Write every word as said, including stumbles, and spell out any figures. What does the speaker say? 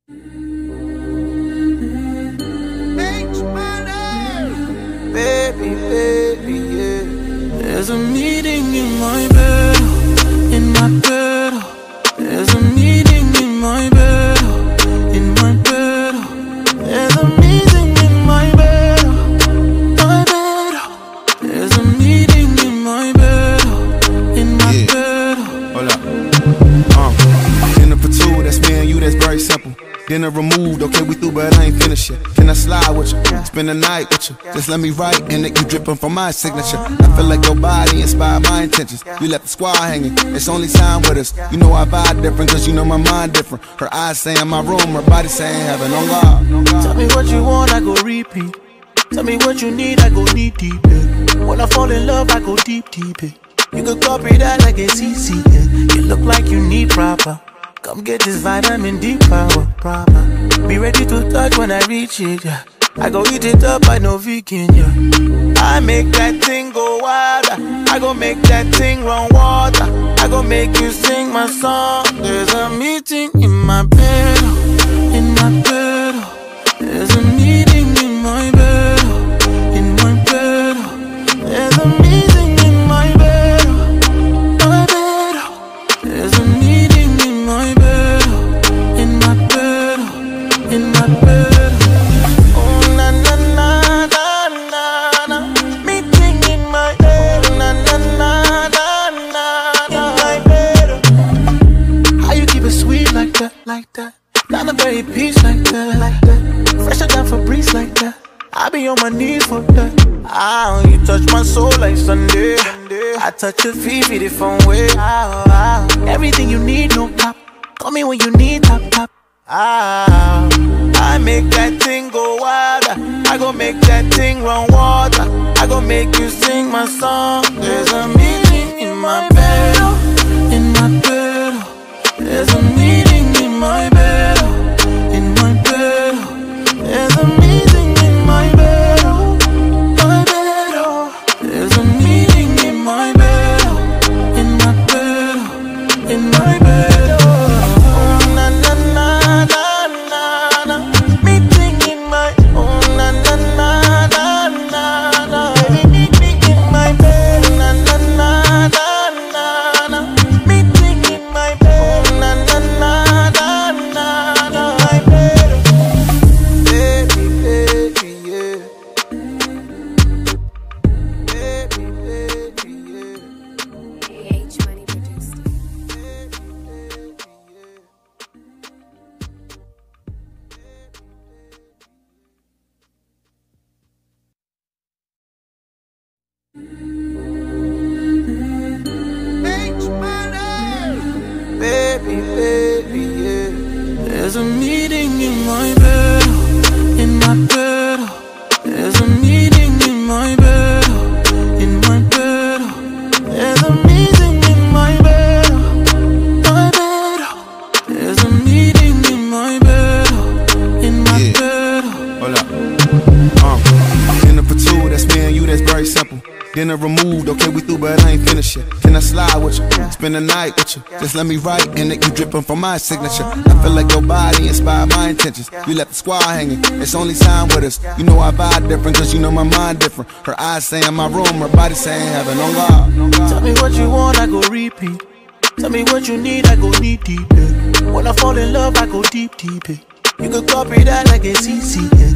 Baby, baby, yeah. There's a meeting in my bed, in my bed. There's a meeting in my bed, in my bed. There's a meeting in my bed, my bed. There's a meeting in my bed, in my yeah. bed. Hold up. Um, dinner for two, that's me and you, that's very simple. Dinner removed, okay, we through, but I ain't finished yet. Can I slide with you? Spend the night with you. Just let me write, and it you dripping from my signature. I feel like your body inspired my intentions. You left the squad hanging, it's only time with us. You know I vibe different, cause you know my mind different. Her eyes saying my room, her body saying heaven on God. Tell me what you want, I go repeat. Tell me what you need, I go deep, deep, yeah. When I fall in love, I go deep, deep, yeah. You could copy that like a C C, yeah. You look like you need proper. Come get this vitamin D power, proper. Be ready to touch when I reach it, yeah. I go eat it up, I know vegan, yeah. I make that thing go wilder. I go make that thing run water. I go make you sing my song. There's a meeting in my bed, in my bed. There's a meeting in my bed, in my bed. There's a meeting in my bed, my bed. There's a meeting in my bed, in my bed, in my bed. Oh na na na na na na. Meeting in my bed. Oh na na na na na na. In my bed. How you keep it sweet like that, like that? Down the very peace like that, like that. Fresher than Febreze like that. I be on my knees for that. Ah, you touch my soul like Sunday. I touch your feet, feet it from way. Ah, ah. Everything you need, no top. Call me when you need top, top. Ah, I make that thing go wilder. I go make that thing run water. I go make you sing my song. There's a meeting in my bed, in my bed. There's a meeting in my bed, in my bed. There's a meeting in my bed, my bed. There's a meeting in my bed, in my bed, in my bed. Oh na na na na na na. Meeting in my, oh na na na na na na. Baby, meet me in my bed, na na na na na na. Meeting in my bed, oh na na na na na na. My bed, baby, baby, yeah. Baby, baby, yeah. H Money produced. Baby, baby, yeah. There's a meeting in my bed, in my bed. There's a meeting in my bed, in my bed. There's a meeting in my bed, my bed. There's a meeting in my bed, in my Yeah. bed. Hold up. Um, dinner for two, that's me and you, that's very simple. Dinner removed, okay, we through, but I ain't finished yet. Can I slide with you? Spend the night with you. Just let me write, and it you dripping from my signature. I feel like your body inspired my intentions. You left the squad hanging, it's only time with us. You know I vibe different, cause you know my mind different. Her eyes saying my room, her body saying heaven on God. Tell me what you want, I go repeat. Tell me what you need, I go deep, deep, yeah. When I fall in love, I go deep, deep, yeah. You could copy that like a C C, yeah.